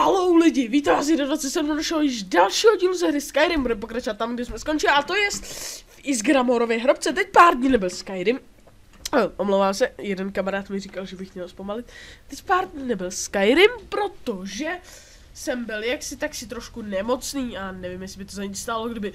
Halou lidi, vítám vás 27 našeho již dalšího dílu ze hry Skyrim, bude pokračovat tam, kde jsme skončili, a to je v Ysgramorově hrobce. Teď pár dní nebyl Skyrim. Omlouvám se, jeden kamarád mi říkal, že bych měl zpomalit. Teď pár dní nebyl Skyrim, protože jsem byl jaksi taksi trošku nemocný a nevím, jestli by to za nic stálo, kdyby...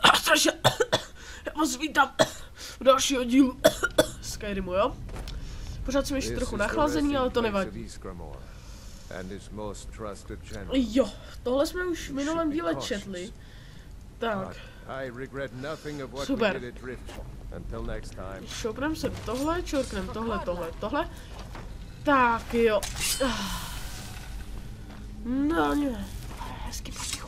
Já vás vítám u dalšího dílu Skyrimu, jo? Pořád jsem ještě trochu nachlazený, ale to nevadí. Jo, tohle jsme už v minulém díle četli. Tak. Super. Šoupnem se tohle, čorknem tohle. Tak jo. No ne. Hezky potichu.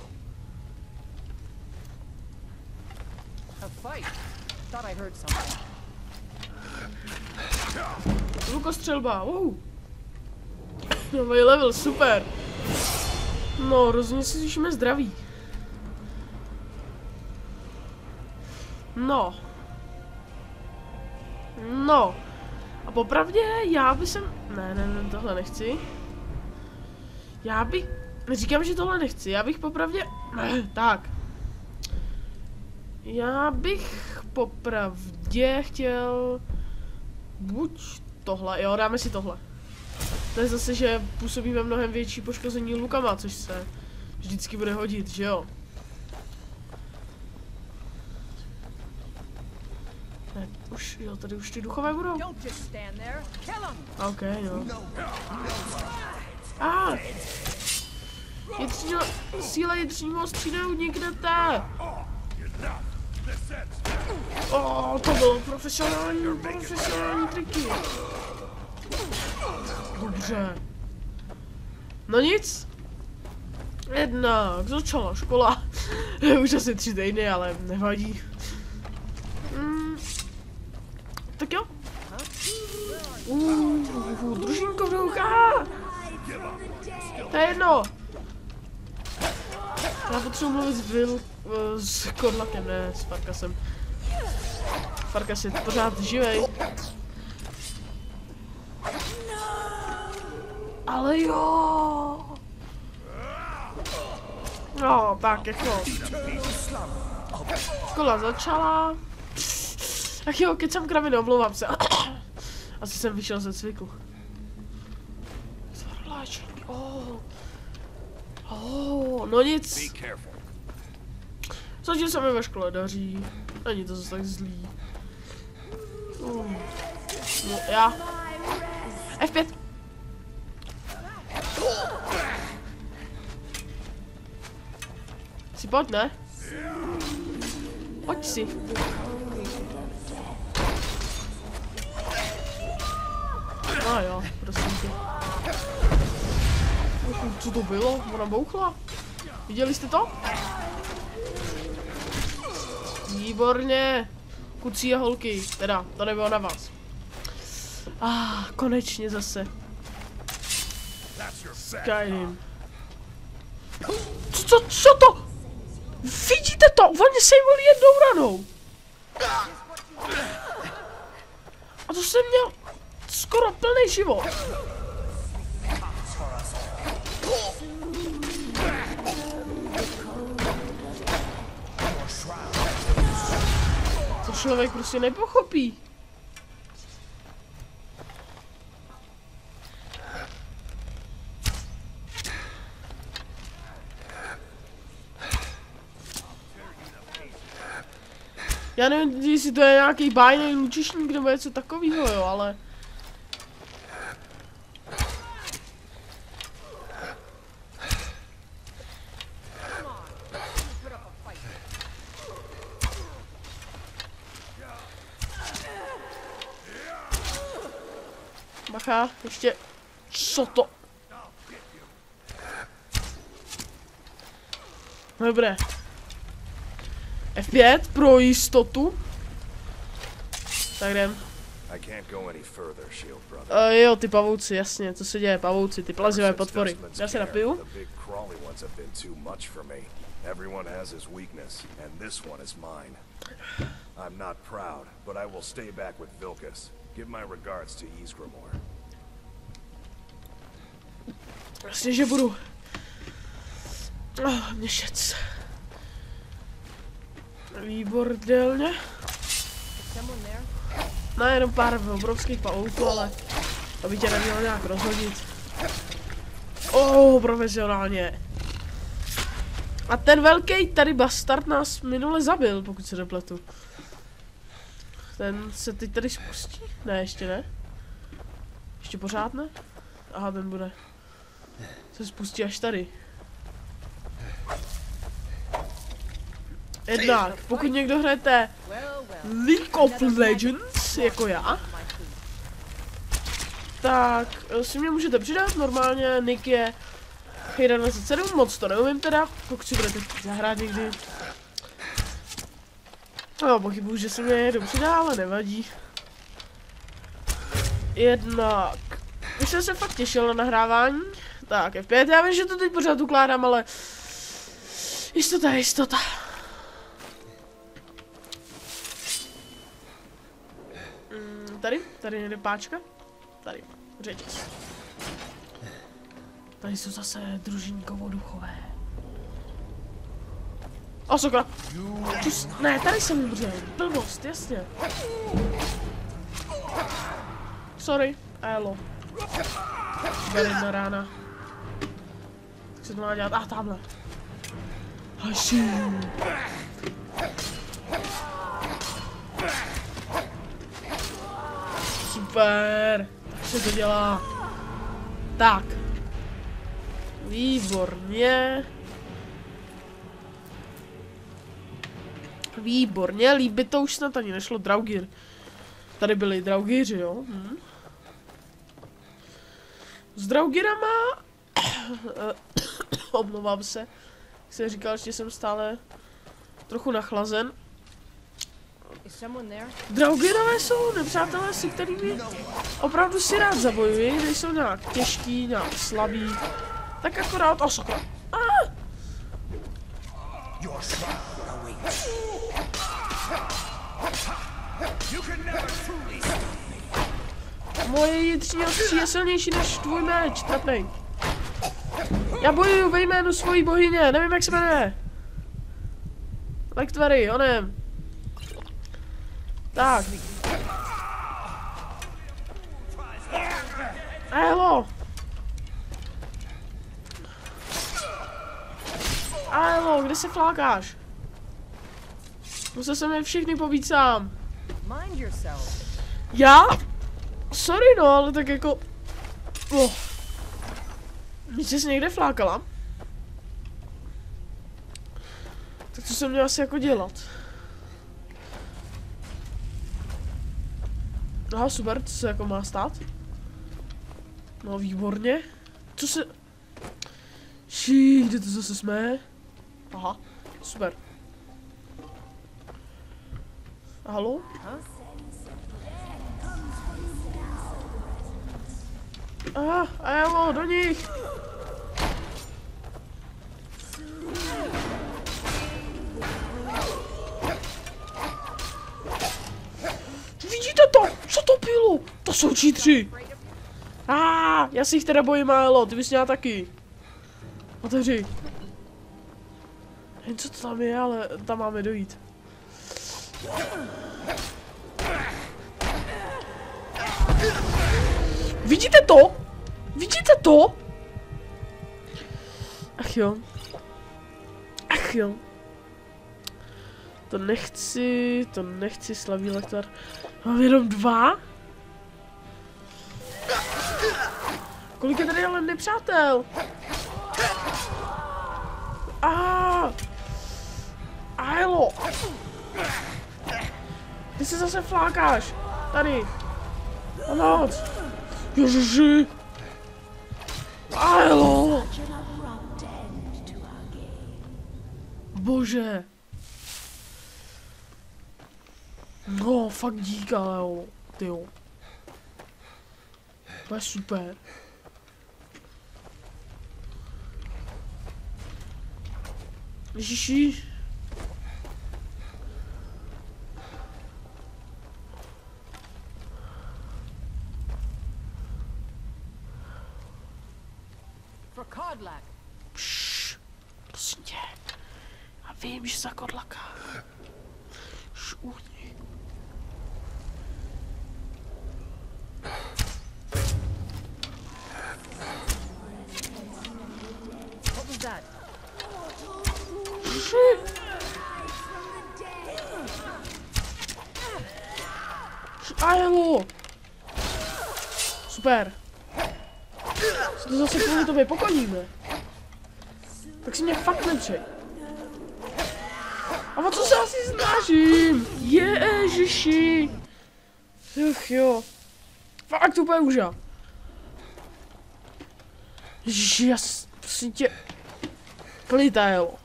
Lukostřelba, nový level, super. No, rozhodně si zvýšíme zdraví. No. A popravdě, já bych sem... Ne, tohle nechci. Neříkám, že tohle nechci, já bych popravdě... Tak. Já bych popravdě chtěl... Buď tohle, jo, dáme si tohle. To je zase, že působíme mnohem větší poškození lukama, což se vždycky bude hodit, že jo? Ne, už, jo, tady už ty duchové budou. OK, jo. Síla jitřního střídaju niknete. To bylo profesionální triky. Dobře. No nic. Jednak začala škola. Už asi 3 týdny, ale nevadí. Tak jo. Družínkovroucha. To je jedno. Já potřebuji mluvit s Korlakem, ne s Farkasem. Farkas je pořád živej. Ale jo. No, tak jako. Škola začala. Ach jo, kecám kraviny, omlouvám se. Asi jsem vyšel ze cviku. No nic. Zatím se mi ve škole daří. Není to zase tak zlý. No, já. F5. Si pojď, ne? Pojď si. No jo, prosím tě. Co to bylo? Ona bouchla? Viděli jste to? Výborně. Kucí a holky. Teda, to nebylo na vás. Konečně zase. Skyrim. Co to? Vidíte to? Oni sejmuli jednou ranou. A to jsem měl skoro plný život. To člověk prostě nepochopí. Já nevím, jestli to je nějaký bájný lučišník nebo něco takového, jo, ale... Bacha, ještě... Co to? Dobré. F5 pro jistotu. Tak jdem. Jo, ty pavouci, jasně, co se děje, pavouci, ty plazivé potvory. Já se napiju. I'm not proud, but I will stay back with Vilkas. Give my regards to Ysgramor. Prostě, že budu. Měšec. Výbordelně. No jenom pár obrovských paloutů, ale aby tě nemělo nějak rozhodit. Profesionálně. A ten velký tady bastard nás minule zabil, pokud se nepletu. Ten se teď tady spustí? Ne, ještě ne. Ještě pořád ne? Aha, ten bude. Se spustí až tady. Jednak, pokud někdo hrajete League of Legends, jako já, tak si mě můžete přidat, normálně nick je Hejda27, moc to neumím teda, pokud si budete zahrát někdy. No, pochybuji, že se mě někdo přidá, ale nevadí. Jednak, už jsem se fakt těšil na nahrávání, tak F5, já vím, že to teď pořád ukládám, ale jistota je jistota. Tady někde páčka, tady, řetěz. Tady jsou zase družinkovo-duchové. Sakra! Ne, tady jsem umřel, blbost, jasně. Sorry, elo. Jedna rána. Tak se to má dělat, tamhle. Haši. Super, tak se to dělá. Tak. Výborně. Výborně, líbit to už snad ani nešlo, Draugr. Tady byli Draugíři, jo? S Draugirama... Omlouvám se. Jak jsem říkal, že jsem stále trochu nachlazen. Draugirové jsou nepřátelé, se kterými opravdu si rád zabojuji, nejsou nějak těžký, nějak slabý. Tak akorát, sakra. Moje jitřní ostří je silnější než tvůj meč, trapnej. Já bojuju ve jménu svojí bohyně, nevím jak se jmenuje. Lektvary, onem. Tak. Hello. Hello, kde se flákáš? Musel jsem je všechny pobít sám. Já? Sorry no, ale tak jako... Jsi se někde flákala? Tak co jsem měl asi jako dělat? Aha, super, co se jako má stát? No výborně. Co se... kde to zase jsme? Aha, super. Halo? A jo, do nich! Vidíte to? Co to bylo? To jsou čítři! Já si jich teda bojím, Elo, ty bys měla taky. Otevři. Jen co to tam je, ale tam máme dojít. Vidíte to? Vidíte to? Ach jo. Ach jo. To nechci, slabý lektor. Mám jenom 2? Kolik je tady ale nepřátel? Ajlo. Ty se zase flákáš. Tady. Pomoc. Ježiši. Ajlo. Bože. No, fakt dík, ale jo. Tyjo. To je super. Ježiši. Vím, že za Korlaka. Šuhni. What was that? Ajelo. Super. Se to zase kvůli tobě pokoníme. Tak si mě fakt nepřej. A o co se asi snažím? Ježiši. Ach jo. Fakt úplně uža. Ježiši, já prosím tě. Klid, Ajelo.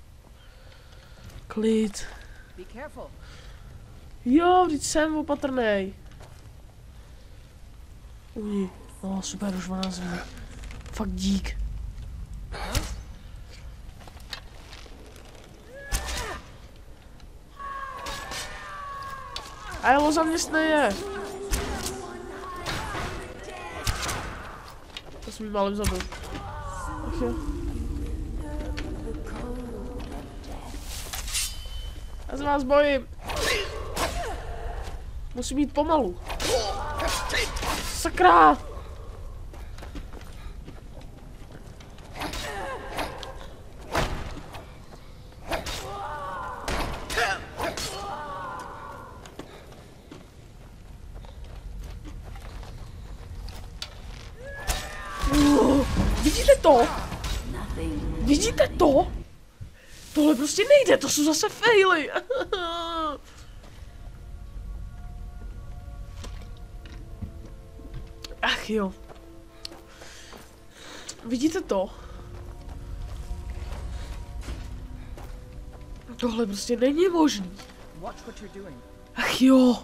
Klid. Be careful. Jo, vždyť jsem opatrnej. Uj, no super, už má zví. Fakt dík. Ajelo, zaměstnej je. To jsem jí málem zabil. Ach jo. Já se vás bojím. Musím jít pomalu. Sakra! Vidíte to? Vidíte to? Tohle prostě nejde, to jsou zase faily. Ach jo. Vidíte to? Tohle prostě není možný. Watch what you're doing. Ach jo.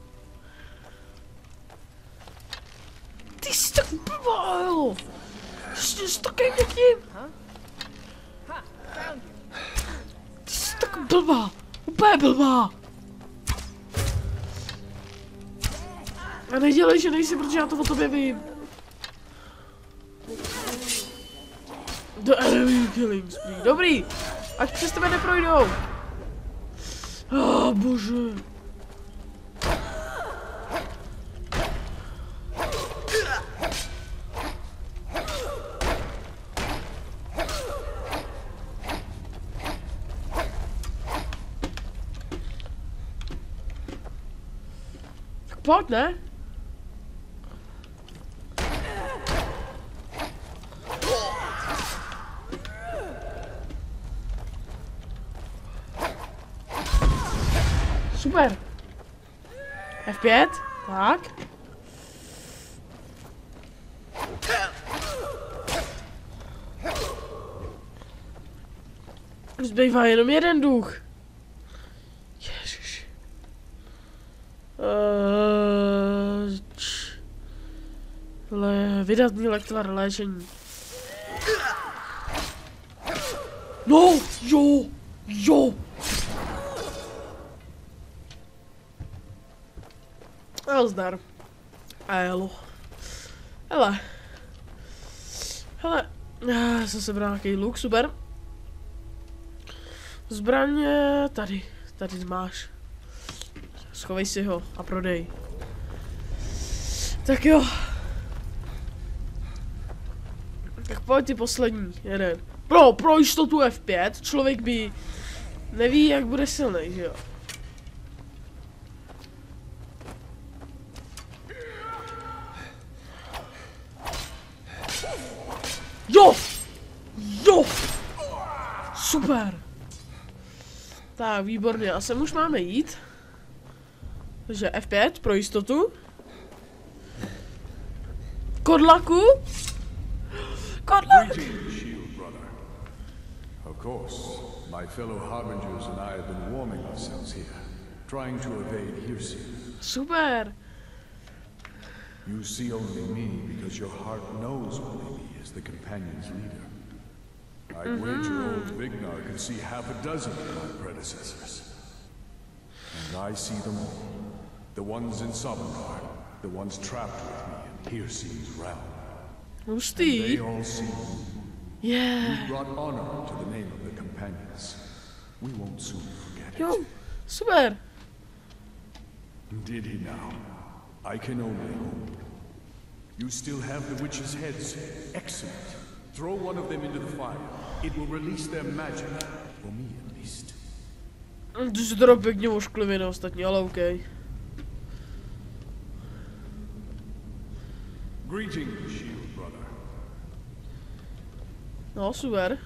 Ty jsi tak blbá, jo. Jsi takový někým. Ha, found you. Ty jsi tak blbá. Úplně blbá. A nedělej, že nejsi, protože já to o tobě vím. The enemy killing spree. Dobrý. Ať přes tebe neprojdou. Bože. Tak pojď, ne? Super. F5. Tak. Zbývá jenom jeden duch. Ježiš. Vydatný lektvar léčení. No, jo, jo. Nazdar. Ajelo. Hele. Já jsem sebral nějaký luk, super. Zbraně tady máš. Schovej si ho a prodej. Tak jo. Tak pojď ty poslední, jeden. Pro jistotu F5, člověk by neví, jak bude silný, že jo. Jo! Super! Tak, výborně, a sem už máme jít. Takže F5 pro jistotu. Korlaku! Korlak! Of course, my fellow Harbingers and I have been warming ourselves here, trying to evade Hirsi. Super! You see only me because your heart knows only me as the companion's leader. I'd wager old Vignar could see half a dozen of my predecessors. And I see them all. The ones in Sovngarde, the ones trapped with me in Hirsi's realm. And they all see you. Yeah. You brought honor to the name of the companions. We won't soon forget Jo, it. super. Did he now? I can only hope. You still have the witches' heads. Excellent. Throw one of them into the fire. It will release their magic. For me at least. Ty se teda pěkně ošklivě na ostatní, ale OK. Greetings, shield brother. No, super.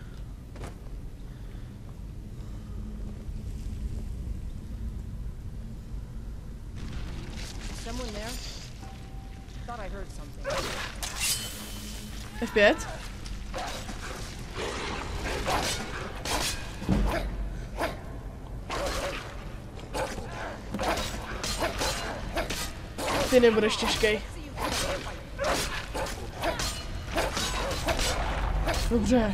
Someone there? Thought I heard something. F5. Ty nebudeš těžkej. Dobře.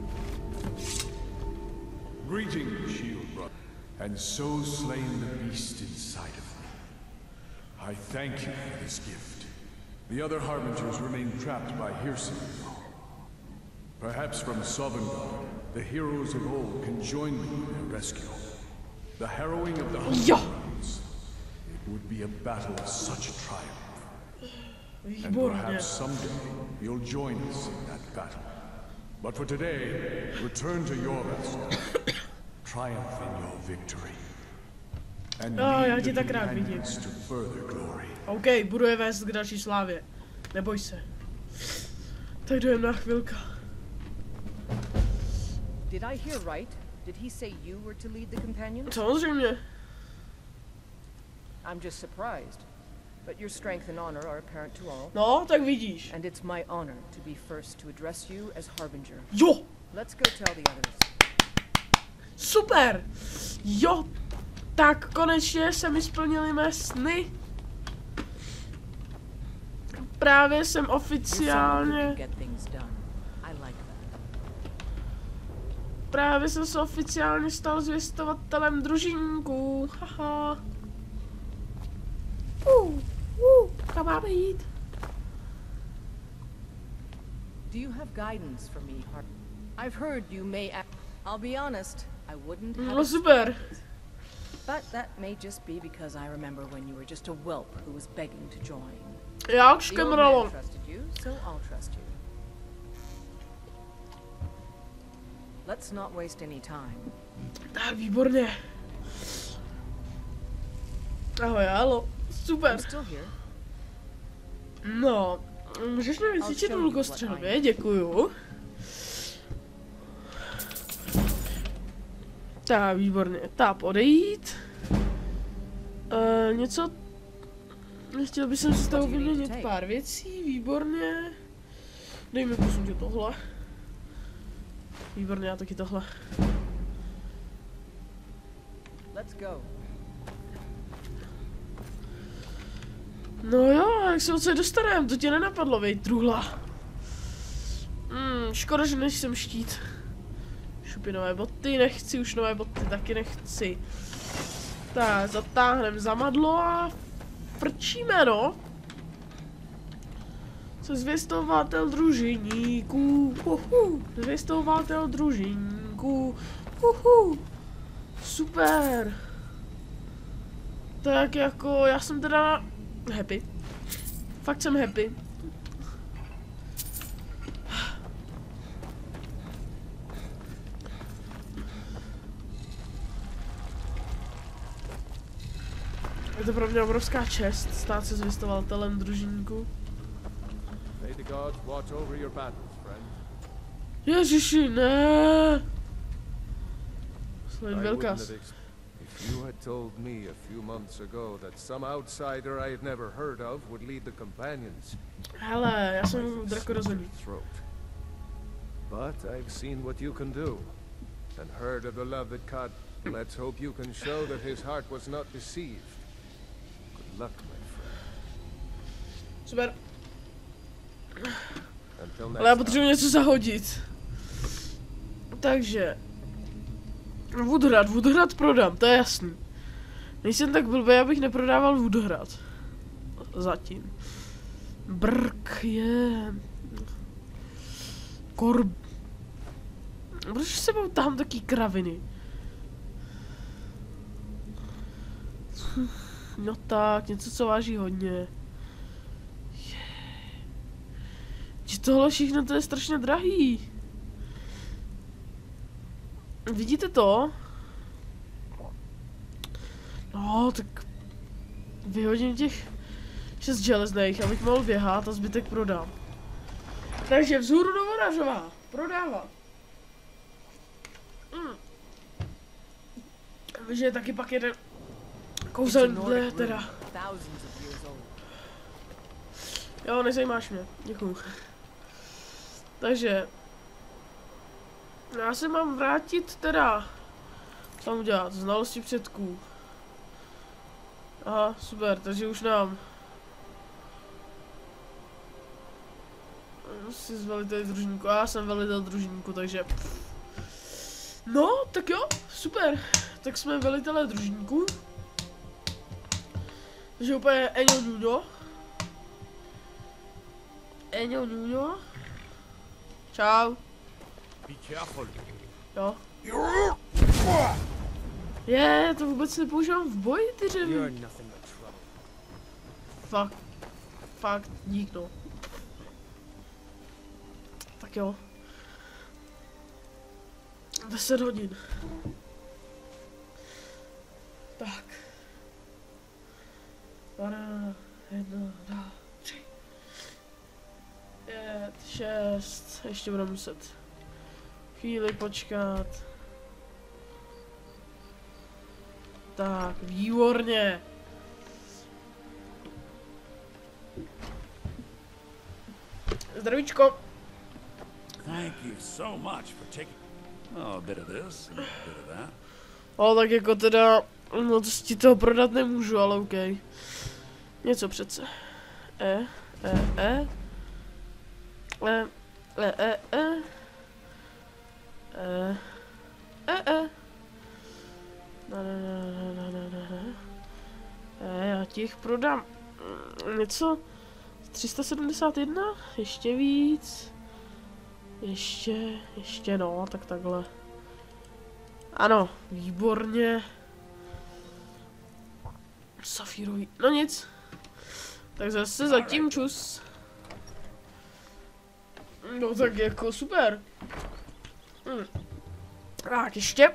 Greetings, shield brother. And so slain the beast inside of me. I thank you for this gift. The other Harbingers remain trapped by Hircine. Perhaps from Sovngarde, the heroes of old can join me in their rescue. The harrowing of the Huntergrounds. It would be a battle of such triumph. And perhaps someday you'll join us in that battle. But for today, return to your vessel. Triumph in your victory. And lead the companions to further glory. OK, budu je vést k další slávě. Neboj se. Tak jdem na chvilka. Did I hear right? Did he say you were to lead the companions? Samozřejmě. I'm just surprised. But your strength and honor are apparent to all. No, tak vidíš. And it's my honor to be first to address you as Harbinger. Jo! Let's go tell the others. Super! Jo! Tak konečně se mi splnily mé sny. Právě jsem oficiálně... Právě jsem se oficiálně stal zvěstovatelem družinníků. Haha. Kam máme jít? Do you have guidance for me, I've heard you may act. I'll be honest, I wouldn't have. No super. But that may just be because I remember when you were just a whelp who was begging to join. Já už The old kameralo. man trusted you, so I'll trust you. Let's not waste any time. Tak výborně. Ahoj, halo. Super. I'm still here. No, můžeš mi vycvičit na lukostřelbě, děkuju. Tak, výborně. Tak, odejít. Něco... Chtěl bych si s tebou vyměnit pár věcí, výborně. Dej mi prosím tě tohle. Výborně, já taky tohle. Let's go. No jo, jak se odsaď dostaneme, to tě nenapadlo, vej, truhla. Škoda, že nejsem štít. Šupy nové boty, nechci už nové boty, taky nechci. Tak, zatáhneme zamadlo a frčíme, no. Co zvěstovatel družiníků, zvěstovatel družiníků, super. Tak jako, já jsem teda happy. Fakt jsem happy. Je to pro mě obrovská čest stát se zvěstovatelem družinníků. May the gods watch over your battles, friend. Ježiši, ne! Slej I velká. wouldn't have if you had told me a few months ago that some outsider I had never heard of would lead the companions. Hele, já jsem drakorozhodný. But I've seen what you can do, and heard of the love that God. Let's hope you can show that his heart was not deceived. Good luck, my friend. Super. Until Ale já next potřebuji něco zahodit. Takže. Woodhrad prodám, to je jasný. Nejsem tak blbý, abych neprodával Woodhrad. Zatím. Brk je... Proč s sebou tahám taky kraviny? No tak, něco, co váží hodně. Že tohle všechno to je strašně drahý. Vidíte to? No, tak vyhodím těch 6 železných, abych mohl běhat a zbytek prodám. Takže vzhůru do Voražova. Prodávat. Že taky pak jeden kouzelný teda. Jo, nezajímáš mě. Děkuju. Takže já se mám vrátit teda. Co mám udělat? Znalosti předků. Aha, super, takže už nám. Jsi velitel družníku. A já jsem velitel družníku, takže. No, tak jo, super. Tak jsme velitelé družníku. Takže úplně Eňo Nuno. Eňo Nuno. Čau. Jo. Je, to vůbec nepoužívám v boji, ty řevy. Fakt, dík no. Tak jo. 10 hodin. Tak. 1, 2, 3. 5, 6. Ještě budu muset chvíli počkat. Tak, výborně. Zdravíčko. Thank you so much for taking a bit of this and a bit of that. Ale tak jako teda, no to ti toho prodat nemůžu, ale OK. Něco přece. Já ti jich prodám něco 371, ještě víc, ještě no, tak takhle. Ano, výborně. Safírový, no nic. Tak zase zatím čus. No tak jako super. Tak ještě.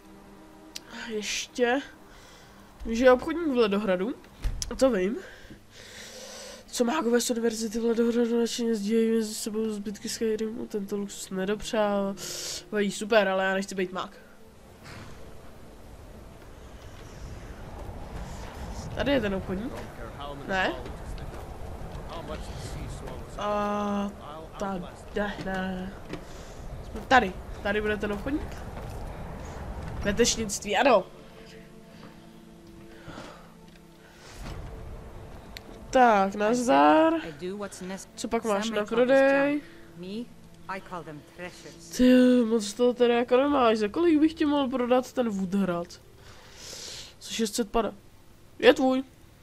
Víš, že je obchodník v Ledohradu. To vím. Co mágové z univerzity v Ledohradu nadšeně sdílejí mezi sebou zbytky Skyrimu. Tento luxus nedopřávají. Super, ale já nechci být mák. Tady je ten obchodník. Ne? A tady, ne. Tady bude ten obchodník. Vetešnictví, ano. Tak, nazdar. Co pak máš na prodej? Ty, moc toho teda jako nemáš. Za kolik bych ti mohl prodat ten Woodhrad? Co 650. Je tvůj.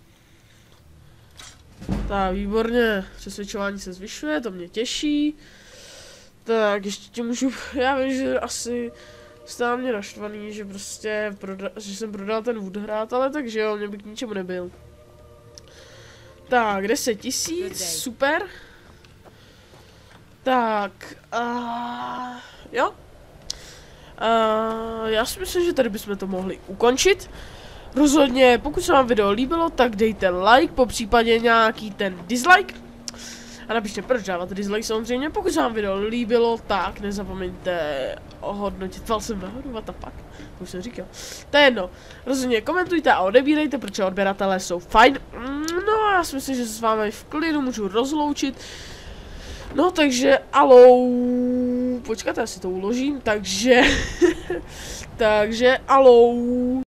Tak, výborně. Přesvědčování se zvyšuje, to mě těší. Tak, ještě ti můžu... Já vím, že asi jste na mě naštvaný, že prostě že jsem prodal ten Woodhrad, ale takže jo, mě by k ničemu nebyl. Tak, 10 000, super. Tak, jo. Já si myslím, že tady bychom to mohli ukončit. Rozhodně, pokud se vám video líbilo, tak dejte like, po případě nějaký ten dislike. A napište, proč dávat dislike samozřejmě. Pokud se vám video líbilo, tak nezapomeňte ohodnotit. Val jsem nahoru, what the fuck. To už jsem říkal. To je jedno. Rozhodně komentujte a odebírejte, protože odběratelé jsou fajn. No a já si myslím, že se s vámi v klidu můžu rozloučit. No takže, alou. Počkat, já si to uložím, takže... takže, alou.